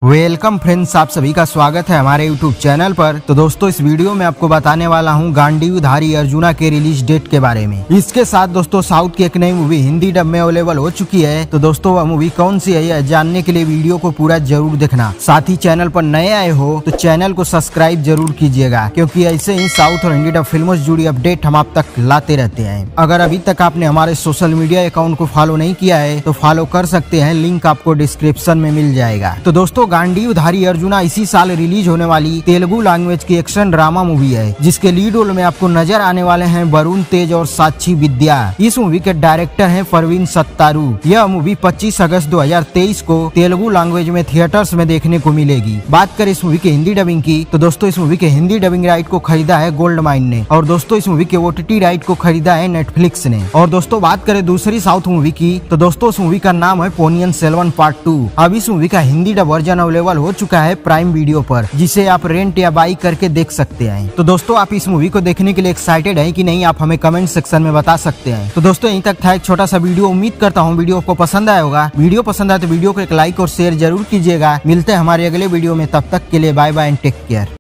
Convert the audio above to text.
Welcome friends, आप सभी का स्वागत है हमारे यूट्यूब चैनल पर। तो दोस्तों, इस वीडियो में आपको बताने वाला हूं गांडीवधारी अर्जुना के रिलीज डेट के बारे में। इसके साथ दोस्तों साउथ की एक नई मूवी हिंदी डब में अवेलेबल हो चुकी है। तो दोस्तों वह मूवी कौन सी है यह जानने के लिए वीडियो को पूरा जरूर देखना। साथ ही चैनल पर नए आए हो तो चैनल को सब्सक्राइब जरूर कीजिएगा, क्योंकि ऐसे ही साउथ और हिंदी डब फिल्मों से जुड़ी अपडेट हम आप तक लाते रहते हैं। अगर अभी तक आपने हमारे सोशल मीडिया अकाउंट को फॉलो नहीं किया है तो फॉलो कर सकते हैं, लिंक आपको डिस्क्रिप्शन में मिल जाएगा। तो दोस्तों गांडीवधारी अर्जुना इसी साल रिलीज होने वाली तेलुगु लैंग्वेज की एक्शन ड्रामा मूवी है, जिसके लीड रोल में आपको नजर आने वाले हैं वरुण तेज और साक्षी विद्या। इस मूवी के डायरेक्टर हैं परवीन सत्तारू। यह मूवी 25 अगस्त 2023 को तेलुगु लैंग्वेज में थिएटर्स में देखने को मिलेगी। बात करें इस मूवी के हिंदी डबिंग की तो दोस्तों इस मूवी के हिंदी डबिंग राइट को खरीदा है गोल्ड माइन ने, और दोस्तों इस मूवी के OTT राइट को खरीदा है नेटफ्लिक्स ने। और दोस्तों बात करें दूसरी साउथ मूवी की तो दोस्तों इस मूवी का नाम है पोनियन सेल्वन पार्ट 2। अब इस मूवी का हिंदी डब वर्जन अवेलेबल हो चुका है प्राइम वीडियो पर, जिसे आप रेंट या बाई करके देख सकते हैं। तो दोस्तों आप इस मूवी को देखने के लिए एक्साइटेड हैं कि नहीं, आप हमें कमेंट सेक्शन में बता सकते हैं। तो दोस्तों यहीं तक था एक छोटा सा वीडियो। उम्मीद करता हूँ वीडियो आपको पसंद आया होगा। वीडियो पसंद आए तो वीडियो को एक लाइक और शेयर जरूर कीजिएगा। मिलते हैं हमारे अगले वीडियो में, तब तक के लिए bye bye and take care.